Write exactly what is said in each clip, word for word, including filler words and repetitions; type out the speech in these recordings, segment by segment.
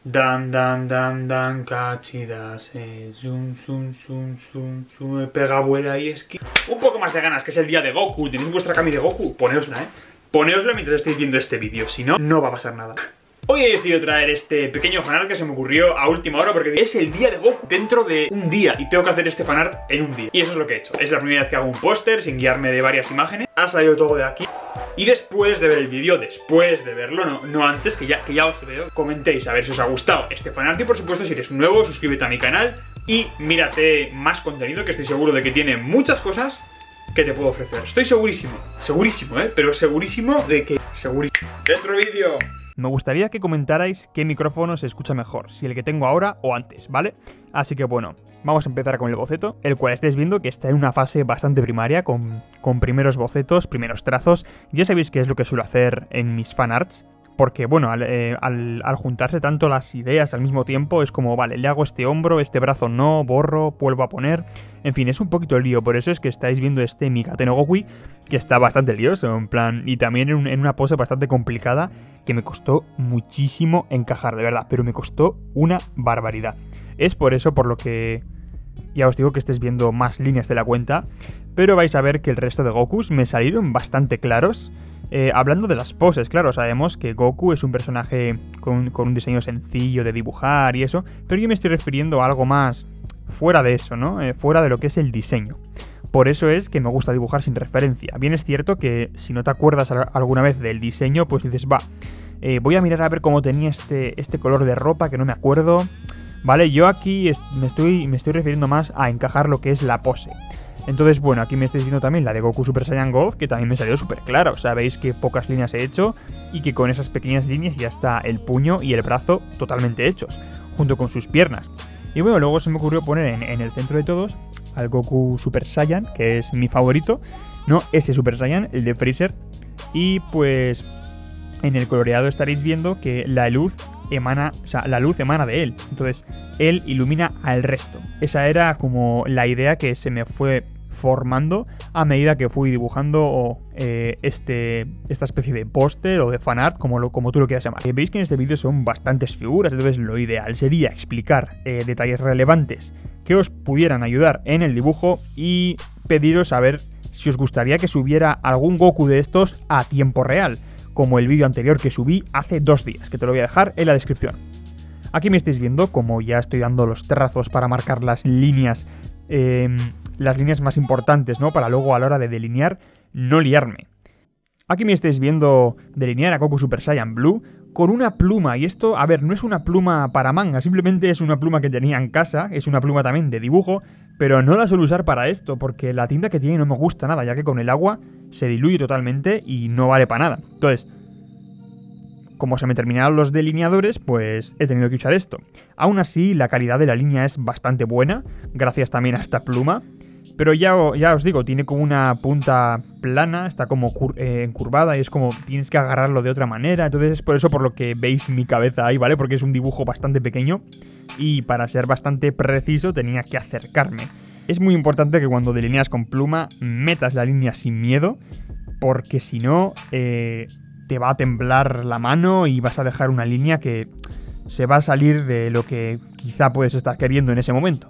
Dan, dan, dan, dan, cachidas, eh, zoom, zoom, zoom, zoom, zoom, me pega vuela y es que... Un poco más de ganas, que es el día de Goku. ¿Tenéis vuestra Kami de Goku? Poneosla, eh. Poneosla mientras estéis viendo este vídeo, si no, no va a pasar nada. Hoy he decidido traer este pequeño fanart que se me ocurrió a última hora porque es el día de Goku dentro de un día y tengo que hacer este fanart en un día. Y eso es lo que he hecho. Es la primera vez que hago un póster sin guiarme de varias imágenes. Ha salido todo de aquí. Y después de ver el vídeo, después de verlo, no, no antes, que ya, que ya os veo, comentéis a ver si os ha gustado este fanart. Y por supuesto, si eres nuevo, suscríbete a mi canal y mírate más contenido, que estoy seguro de que tiene muchas cosas que te puedo ofrecer. Estoy segurísimo, segurísimo, ¿eh? Pero segurísimo de que... Segurísimo. ¡Dentro vídeo! Me gustaría que comentarais qué micrófono se escucha mejor, si el que tengo ahora o antes, ¿vale? Así que bueno, vamos a empezar con el boceto, el cual estáis viendo que está en una fase bastante primaria, con, con primeros bocetos, primeros trazos. Ya sabéis qué es lo que suelo hacer en mis fanarts, porque bueno, al, eh, al, al juntarse tanto las ideas al mismo tiempo, es como, vale, le hago este hombro, este brazo no, borro, vuelvo a poner... En fin, es un poquito el lío, por eso es que estáis viendo este Mikate no Gokui, que está bastante lioso, en plan, y también en, un, en una pose bastante complicada, que me costó muchísimo encajar, de verdad, pero me costó una barbaridad. Es por eso por lo que ya os digo que estéis viendo más líneas de la cuenta, pero vais a ver que el resto de Gokus me salieron bastante claros. Eh, hablando de las poses, claro, sabemos que Goku es un personaje con, con un diseño sencillo de dibujar y eso, pero yo me estoy refiriendo a algo más fuera de eso, ¿no? Eh, fuera de lo que es el diseño. Por eso es que me gusta dibujar sin referencia. Bien es cierto que si no te acuerdas alguna vez del diseño, pues dices, va, eh, voy a mirar a ver cómo tenía este, este color de ropa que no me acuerdo. Vale, yo aquí me estoy, me estoy refiriendo más a encajar lo que es la pose. Entonces, bueno, aquí me estáis viendo también la de Goku Super Saiyan Gold, que también me salió súper clara. O sea, veis que pocas líneas he hecho y que con esas pequeñas líneas ya está el puño y el brazo totalmente hechos, junto con sus piernas. Y bueno, luego se me ocurrió poner en, en el centro de todos al Goku Super Saiyan, que es mi favorito, ¿no? Ese Super Saiyan, el de Freezer. Y pues en el coloreado estaréis viendo que la luz emana, o sea, la luz emana de él. Entonces, él ilumina al resto. Esa era como la idea que se me fue formando a medida que fui dibujando eh, este, esta especie de póster o de fanart, como, lo, como tú lo quieras llamar. Eh, Veis que en este vídeo son bastantes figuras, entonces lo ideal sería explicar eh, detalles relevantes que os pudieran ayudar en el dibujo y pediros a ver si os gustaría que subiera algún Goku de estos a tiempo real, como el vídeo anterior que subí hace dos días, que te lo voy a dejar en la descripción. Aquí me estáis viendo como ya estoy dando los trazos para marcar las líneas eh, las líneas más importantes, ¿no? Para luego a la hora de delinear no liarme. Aquí me estáis viendo delinear a Goku Super Saiyan Blue con una pluma, y esto, a ver, no es una pluma para manga, simplemente es una pluma que tenía en casa, es una pluma también de dibujo, pero no la suelo usar para esto, porque la tinta que tiene no me gusta nada, ya que con el agua se diluye totalmente y no vale para nada. Entonces, como se me terminaron los delineadores, pues he tenido que usar esto. Aún así, la calidad de la línea es bastante buena, gracias también a esta pluma. Pero ya, ya os digo, tiene como una punta plana, está como cur eh, encurvada y es como tienes que agarrarlo de otra manera. Entonces es por eso por lo que veis mi cabeza ahí, ¿vale? Porque es un dibujo bastante pequeño y para ser bastante preciso tenía que acercarme. Es muy importante que cuando delineas con pluma metas la línea sin miedo, porque si no eh, te va a temblar la mano y vas a dejar una línea que se va a salir de lo que quizá puedes estar queriendo en ese momento.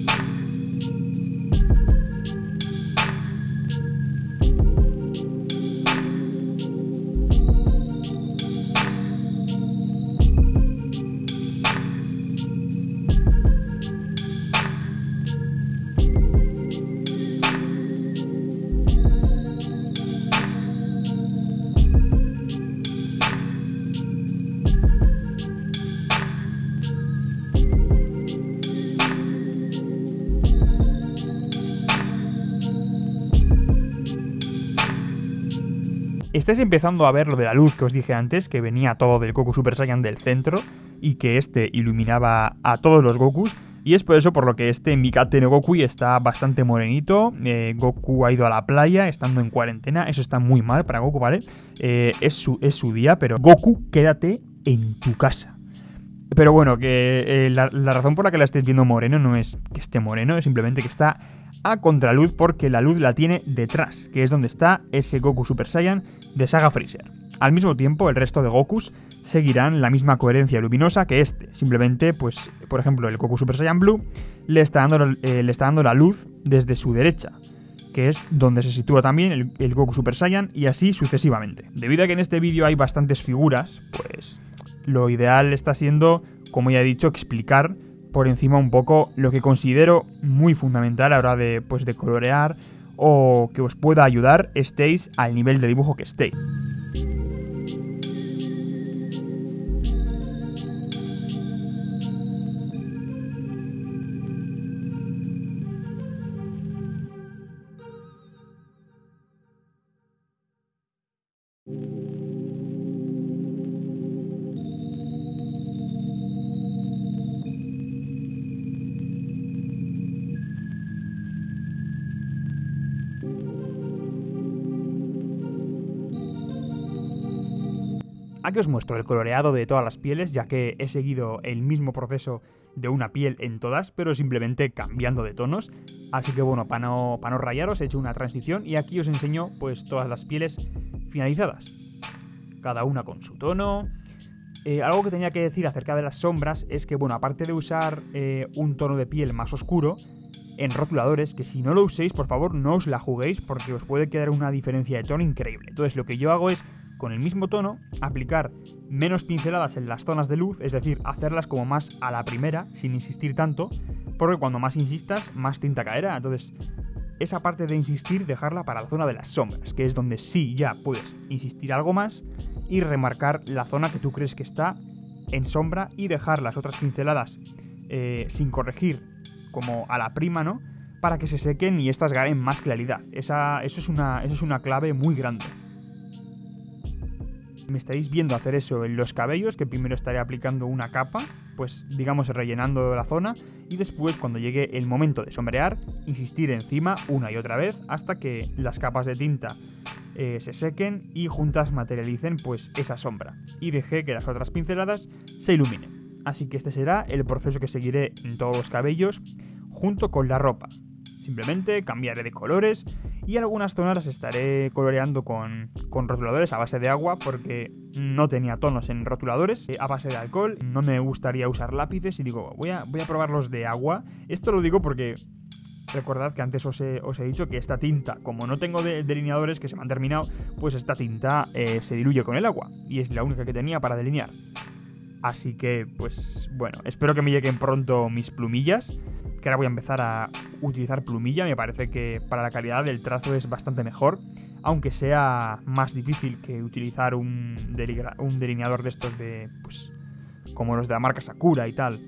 Estáis empezando a ver lo de la luz que os dije antes, que venía todo del Goku Super Saiyan del centro y que este iluminaba a todos los Gokus. Y es por eso por lo que este Mikate no Gokui está bastante morenito. eh, Goku ha ido a la playa estando en cuarentena, eso está muy mal para Goku, ¿vale? Eh, es, su, es su día, pero Goku, quédate en tu casa. Pero bueno, que eh, la, la razón por la que la estéis viendo moreno no es que esté moreno, es simplemente que está a contraluz porque la luz la tiene detrás, que es donde está ese Goku Super Saiyan de Saga Freezer. Al mismo tiempo, el resto de Gokus seguirán la misma coherencia luminosa que este. Simplemente, pues, por ejemplo, el Goku Super Saiyan Blue le está dando, eh, le está dando la luz desde su derecha, que es donde se sitúa también el, el Goku Super Saiyan, y así sucesivamente. Debido a que en este vídeo hay bastantes figuras, pues lo ideal está siendo, como ya he dicho, explicar por encima un poco lo que considero muy fundamental a la hora de, pues, de colorear, o que os pueda ayudar, estéis al nivel de dibujo que estéis. Aquí os muestro el coloreado de todas las pieles, ya que he seguido el mismo proceso de una piel en todas, pero simplemente cambiando de tonos. Así que bueno, para no, para no rayaros, he hecho una transición y aquí os enseño pues todas las pieles finalizadas, cada una con su tono. Eh, algo que tenía que decir acerca de las sombras es que, bueno, aparte de usar eh, un tono de piel más oscuro en rotuladores, que si no lo uséis, por favor, no os la juguéis porque os puede quedar una diferencia de tono increíble. Entonces lo que yo hago es, con el mismo tono, aplicar menos pinceladas en las zonas de luz, es decir, hacerlas como más a la primera, sin insistir tanto, porque cuando más insistas, más tinta caerá. Entonces, esa parte de insistir, dejarla para la zona de las sombras, que es donde sí ya puedes insistir algo más y remarcar la zona que tú crees que está en sombra y dejar las otras pinceladas eh, sin corregir, como a la prima, ¿no? Para que se sequen y estas ganen más claridad. Esa, eso, es una, eso es una clave muy grande. Me estaréis viendo hacer eso en los cabellos, que primero estaré aplicando una capa, pues digamos rellenando la zona, y después, cuando llegue el momento de sombrear, insistir encima una y otra vez hasta que las capas de tinta eh, se sequen y juntas materialicen pues esa sombra, y dejé que las otras pinceladas se iluminen. Así que este será el proceso que seguiré en todos los cabellos junto con la ropa. Simplemente cambiaré de colores y algunas zonas las estaré coloreando con, con rotuladores a base de agua, porque no tenía tonos en rotuladores. A base de alcohol no me gustaría usar lápices y digo, voy a, voy a probarlos de agua. Esto lo digo porque recordad que antes os he, os he dicho que esta tinta, como no tengo de, delineadores que se me han terminado, pues esta tinta eh, se diluye con el agua y es la única que tenía para delinear. Así que, pues bueno, espero que me lleguen pronto mis plumillas, que ahora voy a empezar a utilizar plumilla. Me parece que para la calidad del trazo es bastante mejor, aunque sea más difícil que utilizar un, un delineador de estos de, pues, como los de la marca Sakura y tal.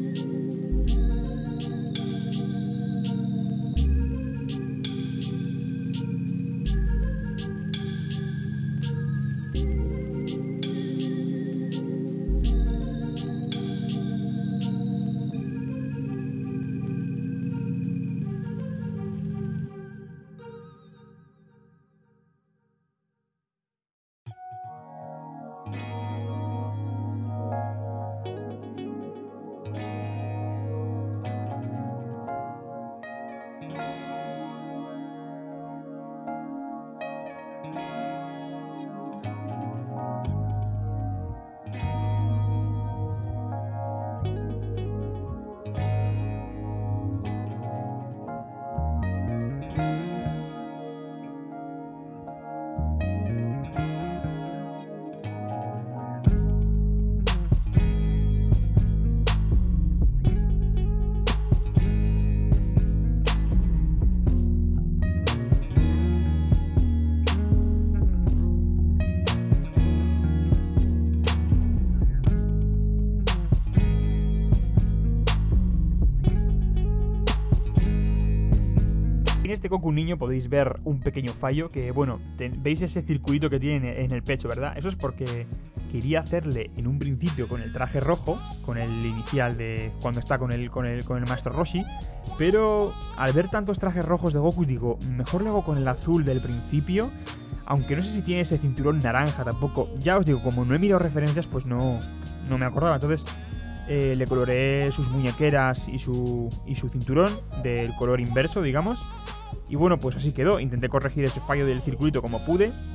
En este Goku niño podéis ver un pequeño fallo, que bueno, te, veis ese circulito que tiene en el pecho, ¿verdad? Eso es porque quería hacerle en un principio con el traje rojo, con el inicial de cuando está con el, con el, con el maestro Roshi, pero al ver tantos trajes rojos de Goku digo, mejor lo hago con el azul del principio, aunque no sé si tiene ese cinturón naranja tampoco. Ya os digo, como no he mirado referencias, pues no, no me acordaba. Entonces eh, le coloreé sus muñequeras y su, y su cinturón del color inverso, digamos. Y bueno, pues así quedó. Intenté corregir ese fallo del circulito como pude.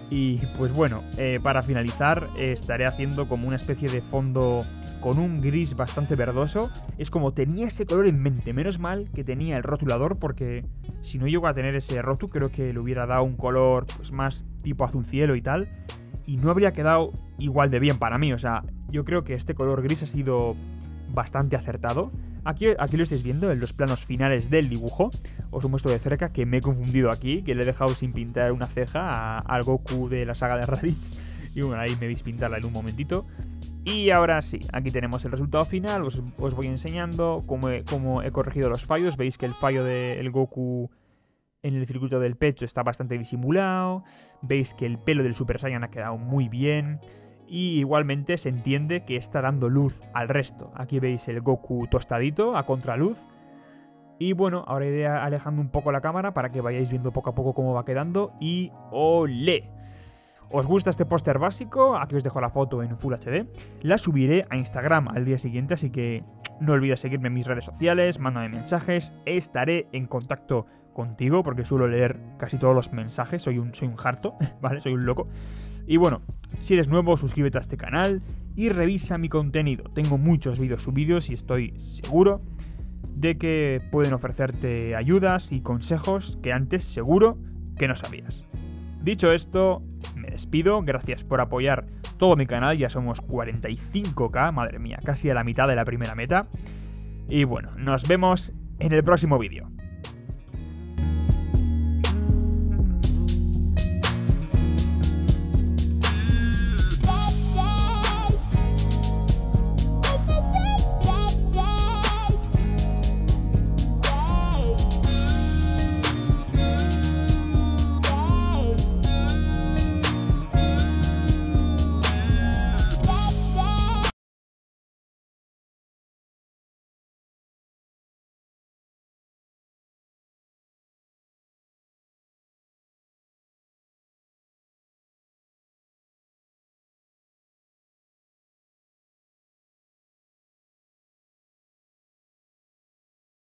Y pues bueno, eh, para finalizar eh, estaré haciendo como una especie de fondo con un gris bastante verdoso. Es como tenía ese color en mente. Menos mal que tenía el rotulador, porque si no llego a tener ese rotu, creo que le hubiera dado un color pues más tipo azul cielo y tal, y no habría quedado igual de bien para mí. O sea, yo creo que este color gris ha sido bastante acertado. Aquí, aquí lo estáis viendo en los planos finales del dibujo. Os muestro de cerca que me he confundido aquí, que le he dejado sin pintar una ceja a, al Goku de la saga de Raditz. Y bueno, ahí me veis pintarla en un momentito. Y ahora sí, aquí tenemos el resultado final. Os, os voy enseñando cómo he, cómo he corregido los fallos. Veis que el fallo del Goku en el circuito del pecho está bastante disimulado. Veis que el pelo del Super Saiyan ha quedado muy bien. Y igualmente se entiende que está dando luz al resto. Aquí veis el Goku tostadito a contraluz. Y bueno, ahora iré alejando un poco la cámara para que vayáis viendo poco a poco cómo va quedando. Y ¡olé! ¿Os gusta este póster básico? Aquí os dejo la foto en Full H D. La subiré a Instagram al día siguiente, así que no olvides seguirme en mis redes sociales, mándame mensajes, estaré en contacto contigo porque suelo leer casi todos los mensajes, soy un, soy un harto, ¿vale? Soy un loco. Y bueno, si eres nuevo, suscríbete a este canal y revisa mi contenido. Tengo muchos vídeos subidos y estoy seguro de que pueden ofrecerte ayudas y consejos que antes seguro que no sabías. Dicho esto, me despido. Gracias por apoyar todo mi canal. Ya somos cuarenta y cinco K, madre mía, casi a la mitad de la primera meta. Y bueno, nos vemos en el próximo vídeo.